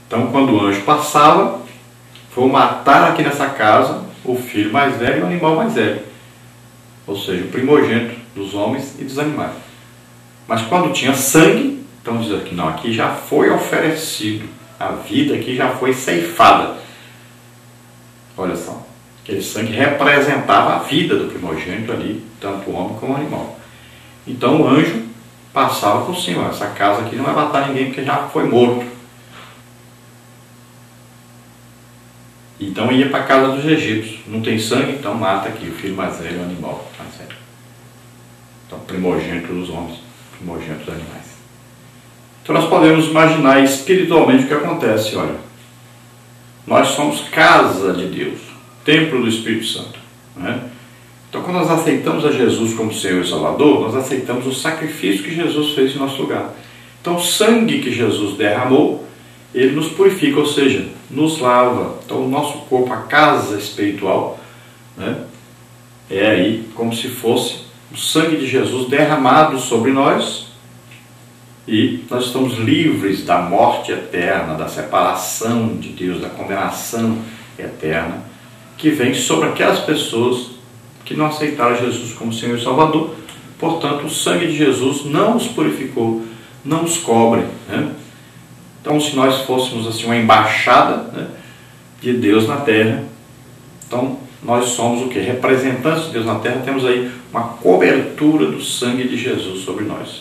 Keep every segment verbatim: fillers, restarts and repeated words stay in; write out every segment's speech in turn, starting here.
Então, quando o anjo passava, foi matar aqui nessa casa o filho mais velho e o animal mais velho, ou seja, o primogênito dos homens e dos animais. Mas quando tinha sangue, então diz aqui, não, aqui já foi oferecido, a vida aqui já foi ceifada. Olha só, aquele sangue representava a vida do primogênito ali, tanto o homem como o animal. Então o anjo passava por cima, essa casa aqui não vai matar ninguém porque já foi morto. Então ia para a casa dos egípcios, não tem sangue, então mata aqui o filho mais velho, o animal mais velho. Então primogênito dos homens, primogênito dos animais. Então nós podemos imaginar espiritualmente o que acontece, olha. Nós somos casa de Deus, templo do Espírito Santo, né? Então quando nós aceitamos a Jesus como Senhor e Salvador, nós aceitamos o sacrifício que Jesus fez em nosso lugar. Então o sangue que Jesus derramou, ele nos purifica, ou seja, nos lava. Então o nosso corpo, a casa espiritual, né, é aí como se fosse o sangue de Jesus derramado sobre nós, e nós estamos livres da morte eterna, da separação de Deus, da condenação eterna que vem sobre aquelas pessoas que não aceitaram Jesus como Senhor e Salvador. Portanto, o sangue de Jesus não os purificou, não os cobre, né? Então, se nós fôssemos assim uma embaixada, né, de Deus na terra, então nós somos o que? Representantes de Deus na terra, temos aí uma cobertura do sangue de Jesus sobre nós.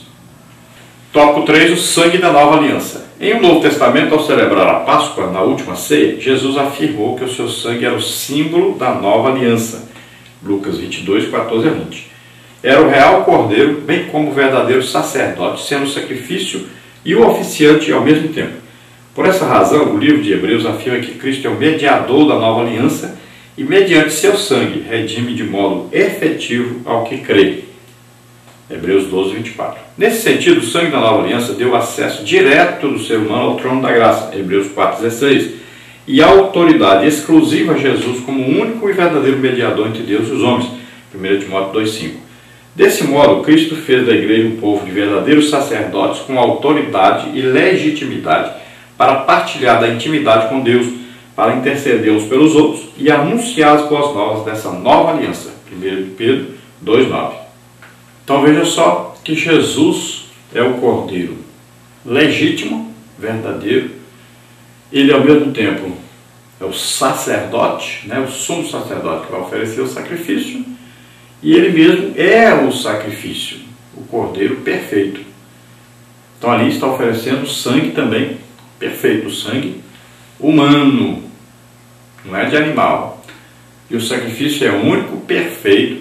Tópico três, o sangue da nova aliança. Em o Novo Testamento, ao celebrar a Páscoa, na última ceia, Jesus afirmou que o seu sangue era o símbolo da nova aliança. Lucas vinte e dois, quatorze a vinte. Era o real cordeiro, bem como o verdadeiro sacerdote, sendo o sacrifício e o oficiante ao mesmo tempo. Por essa razão, o livro de Hebreus afirma que Cristo é o mediador da nova aliança e, mediante seu sangue, redime de modo efetivo ao que crê. Hebreus doze, vinte e quatro. Nesse sentido, o sangue da nova aliança deu acesso direto do ser humano ao trono da graça, Hebreus quatro, dezesseis, e a autoridade exclusiva a Jesus como o único e verdadeiro mediador entre Deus e os homens, primeiro Timóteo dois, cinco. Desse modo, Cristo fez da igreja um povo de verdadeiros sacerdotes com autoridade e legitimidade para partilhar da intimidade com Deus, para interceder uns pelos outros e anunciar as boas novas dessa nova aliança, primeiro Pedro dois, nove. Então veja só que Jesus é o cordeiro legítimo, verdadeiro. Ele ao mesmo tempo é o sacerdote, né, o sumo sacerdote que vai oferecer o sacrifício, e ele mesmo é o sacrifício, o cordeiro perfeito. Então ali está oferecendo sangue também perfeito, sangue humano, não é de animal. E o sacrifício é único, perfeito,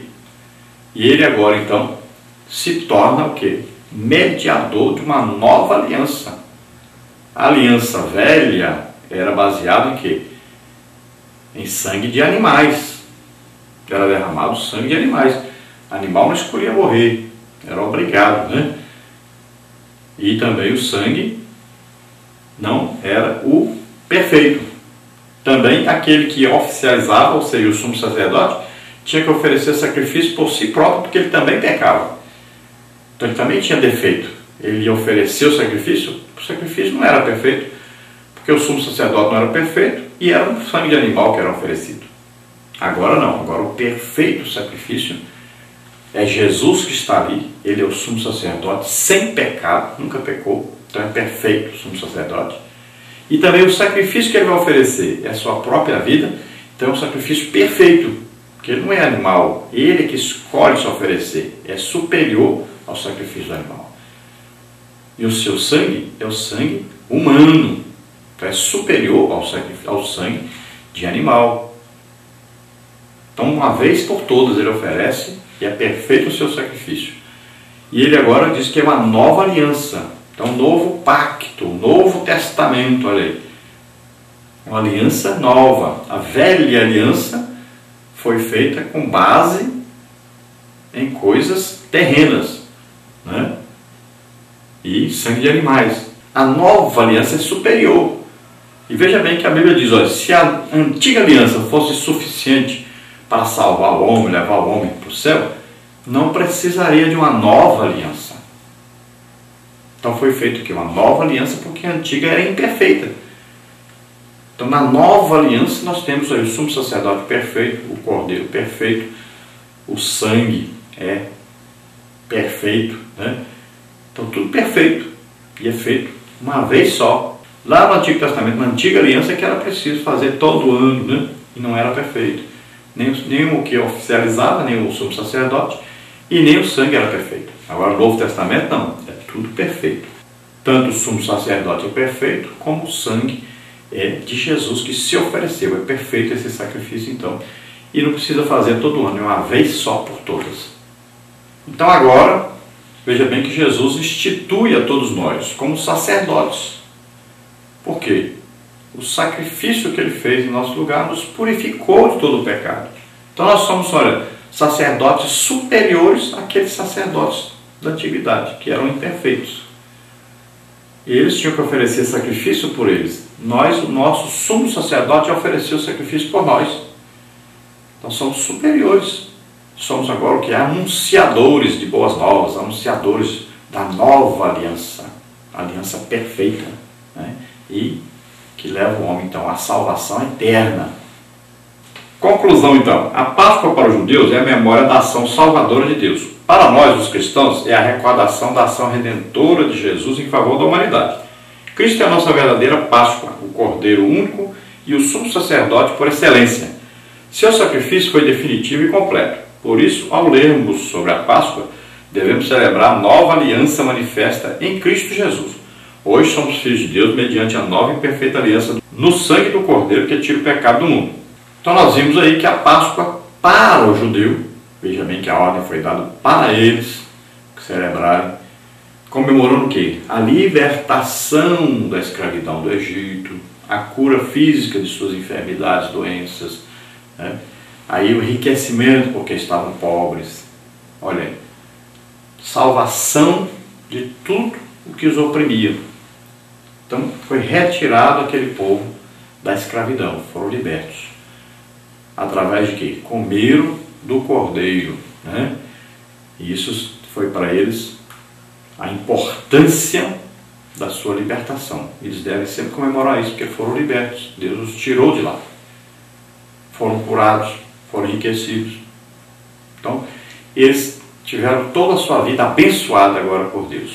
e ele agora então se torna o quê? Mediador de uma nova aliança. A aliança velha era baseada em quê? Em sangue de animais. Era derramado sangue de animais. Animal não escolhia morrer, era obrigado, né? E também o sangue não era o perfeito. Também aquele que oficializava, ou seja, o sumo sacerdote, tinha que oferecer sacrifício por si próprio, porque ele também pecava. Então ele também tinha defeito. Ele ofereceu o sacrifício, o sacrifício não era perfeito, porque o sumo sacerdote não era perfeito e era um sangue de animal que era oferecido. Agora não, agora o perfeito sacrifício é Jesus que está ali, ele é o sumo sacerdote sem pecado, nunca pecou, então é perfeito o sumo sacerdote. E também o sacrifício que ele vai oferecer é a sua própria vida, então é um sacrifício perfeito, porque ele não é animal, ele que escolhe se oferecer, é superior ao sacrifício do animal. E o seu sangue é o sangue humano, então é superior ao, ao sangue de animal. Então, uma vez por todas, ele oferece e é perfeito o seu sacrifício. E ele agora diz que é uma nova aliança, então um novo pacto, um novo testamento, olha aí. Uma aliança nova. A velha aliança foi feita com base em coisas terrenas, né? E sangue de animais. A nova aliança é superior. E veja bem que a Bíblia diz, olha, se a antiga aliança fosse suficiente para salvar o homem, levar o homem para o céu, não precisaria de uma nova aliança. Então foi feito aqui uma nova aliança porque a antiga era imperfeita. Então, na nova aliança, nós temos aí o sumo sacerdote perfeito, o cordeiro perfeito, o sangue é perfeito, né? Então, tudo perfeito. E é feito uma vez só. Lá no Antigo Testamento, na Antiga Aliança, é que era preciso fazer todo ano, né? E não era perfeito. Nem, nem o que oficializava, nem o sumo sacerdote, e nem o sangue era perfeito. Agora, no Novo Testamento, não. É tudo perfeito. Tanto o sumo sacerdote é perfeito, como o sangue é de Jesus que se ofereceu. É perfeito esse sacrifício, então. E não precisa fazer todo ano, é uma vez só por todas. Então agora, veja bem que Jesus institui a todos nós como sacerdotes. Por quê? O sacrifício que ele fez em nosso lugar nos purificou de todo o pecado. Então nós somos, olha, sacerdotes superiores àqueles sacerdotes da antiguidade, que eram imperfeitos. E eles tinham que oferecer sacrifício por eles. Nós, o nosso sumo sacerdote, ofereceu sacrifício por nós. Nós somos superiores. Somos agora o que? Anunciadores de boas novas, anunciadores da nova aliança, a aliança perfeita, né? E que leva o homem, então, à salvação eterna. Conclusão, então. A Páscoa para os judeus é a memória da ação salvadora de Deus. Para nós, os cristãos, é a recordação da ação redentora de Jesus em favor da humanidade. Cristo é a nossa verdadeira Páscoa, o Cordeiro único e o sumo sacerdote por excelência. Seu sacrifício foi definitivo e completo. Por isso, ao lermos sobre a Páscoa, devemos celebrar a nova aliança manifesta em Cristo Jesus. Hoje somos filhos de Deus mediante a nova e perfeita aliança no sangue do Cordeiro que tira o pecado do mundo. Então nós vimos aí que a Páscoa para o judeu, veja bem que a ordem foi dada para eles celebrarem, comemorando o quê? A libertação da escravidão do Egito, a cura física de suas enfermidades, doenças, né? Aí o enriquecimento porque estavam pobres. Olha aí, salvação de tudo o que os oprimia. Então foi retirado aquele povo da escravidão, foram libertos. Através de quê? Comeram do cordeiro, né? E isso foi para eles a importância da sua libertação. Eles devem sempre comemorar isso, porque foram libertos. Deus os tirou de lá. Foram curados, foram enriquecidos. Então, eles tiveram toda a sua vida abençoada agora por Deus.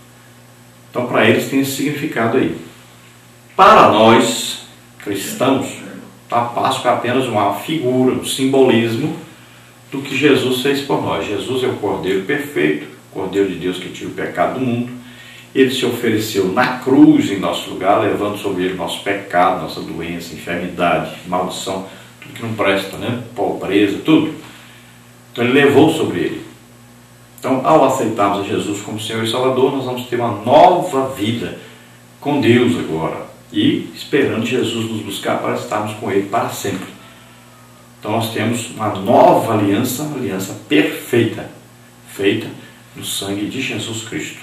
Então, para eles tem esse significado aí. Para nós, cristãos, a Páscoa é apenas uma figura, um simbolismo do que Jesus fez por nós. Jesus é o Cordeiro perfeito, o Cordeiro de Deus que tira o pecado do mundo. Ele se ofereceu na cruz em nosso lugar, levando sobre ele nosso pecado, nossa doença, enfermidade, maldição, tudo que não presta, né? Pobreza, tudo. Então ele levou sobre ele. Então, ao aceitarmos a Jesus como Senhor e Salvador, nós vamos ter uma nova vida com Deus agora. E esperando Jesus nos buscar para estarmos com Ele para sempre. Então nós temos uma nova aliança, uma aliança perfeita, feita no sangue de Jesus Cristo.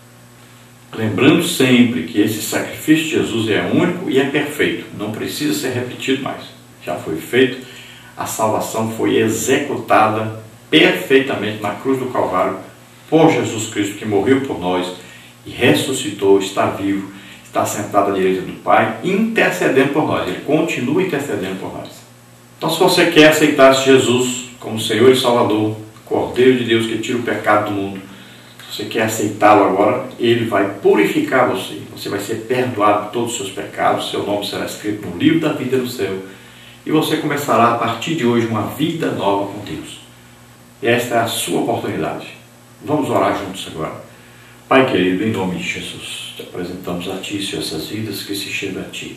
Lembrando sempre que esse sacrifício de Jesus é único e é perfeito, não precisa ser repetido mais. Já foi feito, a salvação foi executada perfeitamente na cruz do Calvário por Jesus Cristo, que morreu por nós e ressuscitou, está vivo, está sentado à direita do Pai, intercedendo por nós. Ele continua intercedendo por nós. Então, se você quer aceitar Jesus como Senhor e Salvador, Cordeiro de Deus que tira o pecado do mundo, se você quer aceitá-lo agora, Ele vai purificar você. Você vai ser perdoado por todos os seus pecados, seu nome será escrito no livro da vida do céu, e você começará a partir de hoje uma vida nova com Deus. E esta é a sua oportunidade. Vamos orar juntos agora. Pai querido, em nome de Jesus, te apresentamos a Ti, Senhor, essas vidas que se chegam a Ti.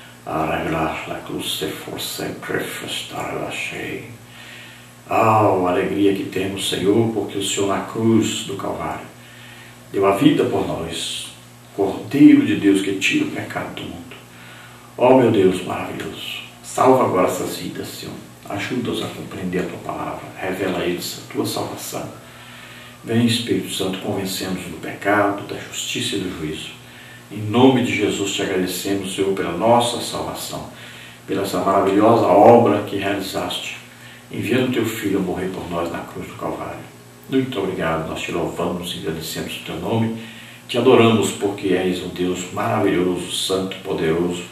Oh, a alegria que temos, Senhor, porque o Senhor na cruz do Calvário deu a vida por nós, Cordeiro de Deus que tira o pecado do mundo. Oh, meu Deus maravilhoso, salva agora essas vidas, Senhor. Ajuda-os a compreender a Tua palavra, revela a eles a Tua salvação. Vem, Espírito Santo, convencendo-nos do pecado, da justiça e do juízo. Em nome de Jesus te agradecemos, Senhor, pela nossa salvação, pela essa maravilhosa obra que realizaste, enviando Teu Filho a morrer por nós na cruz do Calvário. Muito obrigado, nós te louvamos e agradecemos o Teu nome, te adoramos porque és um Deus maravilhoso, santo, poderoso, que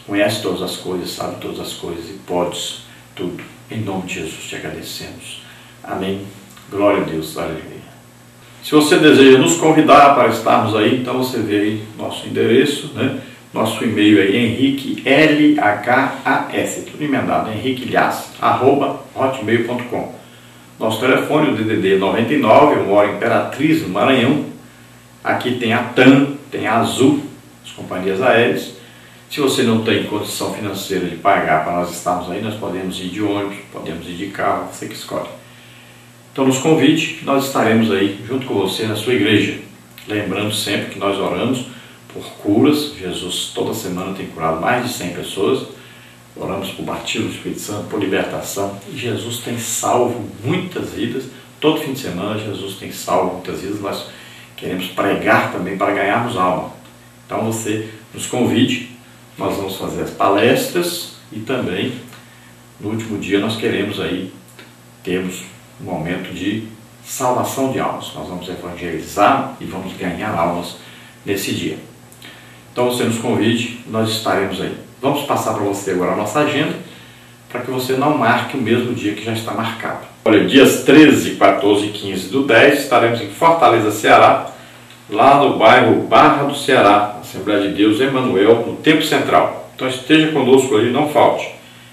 conhece todas as coisas, sabe todas as coisas e podes tudo. Em nome de Jesus te agradecemos. Amém. Glória a Deus. Aleluia. Se você deseja nos convidar para estarmos aí, então você vê aí nosso endereço, né? Nosso e-mail é henrique, L H A S, tudo emendado, henrique lhas, arroba hotmail ponto com. Nosso telefone, o D D D noventa e nove, eu moro em Imperatriz, no Maranhão. Aqui tem a TAM, tem a Azul, as companhias aéreas. Se você não tem condição financeira de pagar para nós estarmos aí, nós podemos ir de ônibus, podemos ir de carro, você que escolhe. Então nos convide, que nós estaremos aí junto com você na sua igreja. Lembrando sempre que nós oramos por curas. Jesus toda semana tem curado mais de cem pessoas. Oramos por batismo do Espírito Santo, por libertação. E Jesus tem salvo muitas vidas. Todo fim de semana Jesus tem salvo muitas vidas. Nós queremos pregar também para ganharmos alma. Então você nos convide. Nós vamos fazer as palestras e também no último dia nós queremos aí termos um momento de salvação de almas. Nós vamos evangelizar e vamos ganhar almas nesse dia. Então você nos convide, nós estaremos aí. Vamos passar para você agora a nossa agenda, para que você não marque o mesmo dia que já está marcado. Olha, dias treze, quatorze e quinze do dez, estaremos em Fortaleza, Ceará, lá no bairro Barra do Ceará, Assembleia de Deus Emanuel, no Templo Central. Então esteja conosco ali, não falte.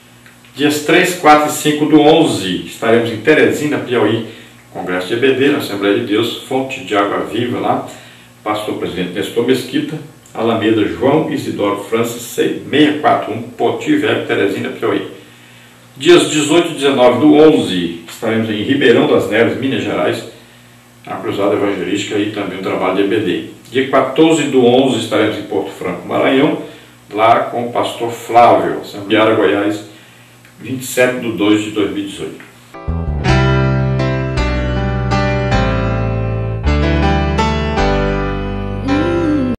Dias três, quatro e cinco do onze, estaremos em Teresina, Piauí, Congresso de E B D, na Assembleia de Deus, Fonte de Água Viva lá, pastor presidente Nestor Mesquita, Alameda João Isidoro Francis, seiscentos e quarenta e um, Poti Velho, Teresina, Piauí. Dias dezoito e dezenove do onze, estaremos em Ribeirão das Neves, Minas Gerais, a Cruzada Evangelística e também o trabalho de E B D. Dia quatorze do onze, estaremos em Porto Franco, Maranhão, lá com o pastor Flávio, Sambiara, Goiás, vinte e sete de dois de dois mil e dezoito.